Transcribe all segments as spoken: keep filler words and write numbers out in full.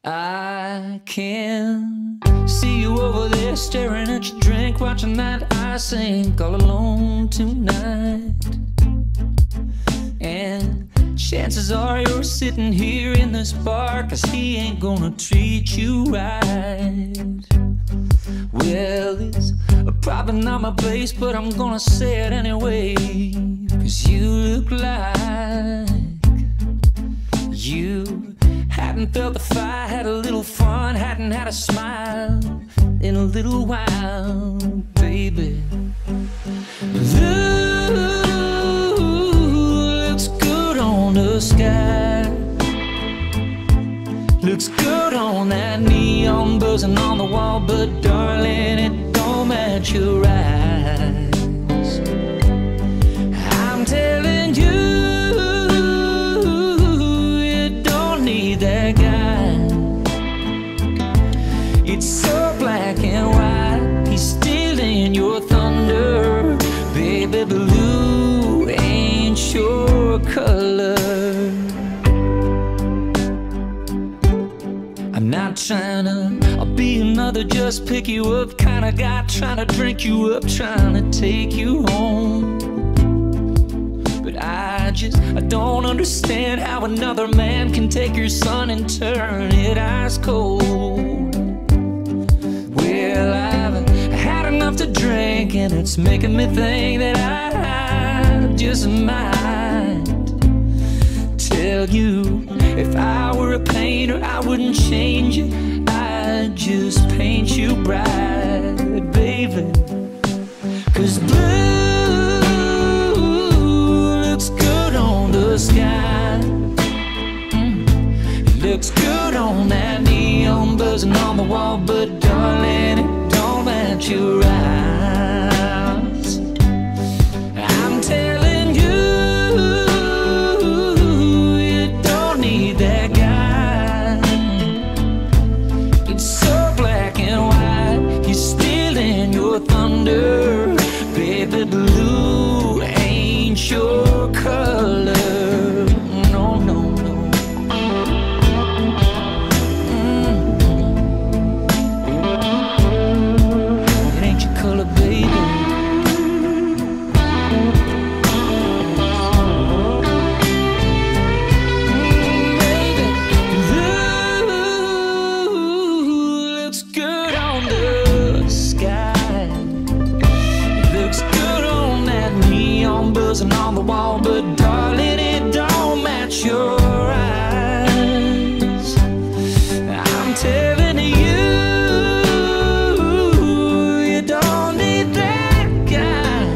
I can see you over there staring at your drink, watching that I sink all alone tonight. And chances are you're sitting here in this bar, 'cause he ain't gonna treat you right. Well, it's probably not my place, but I'm gonna say it anyway, 'cause you look like you hadn't felt the fire, had a little fun, hadn't had a smile in a little while, baby. Blue looks good on the sky, looks good on that neon buzzing on the wall, but darling, it don't match your eyes. I'm telling you, that guy, it's so black and white, he's stealing your thunder, baby. Blue ain't your color. I'm not trying to I'll be another just pick you up kind of guy, trying to drink you up, trying to take you home. I just, I don't understand how another man can take your sun and turn it ice cold. Well, I've had enough to drink, and it's making me think that I just might tell you, if I were a painter, I wouldn't change you, I'd just paint you bright, baby. 'Cause blue sky, mm. It looks good on that neon buzzing on the wall, but darling, it don't match your eyes. I'm telling you, you don't need that guy. It's so black and white, he's stealing your thunder, baby. Blue ain't your color. Buzzing on the wall, but darling, it don't match your eyes. I'm telling you, you don't need that guy.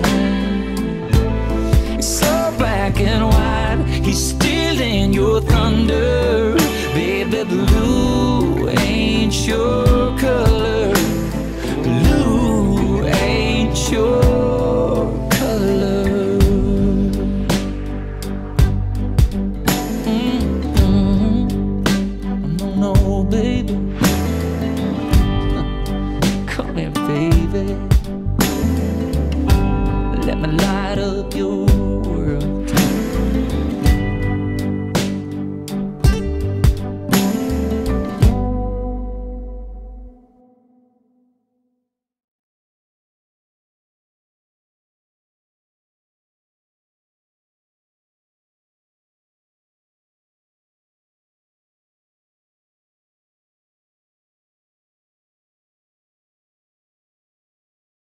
It's so black and white, he's stealing your thunder, baby. Blue ain't your color.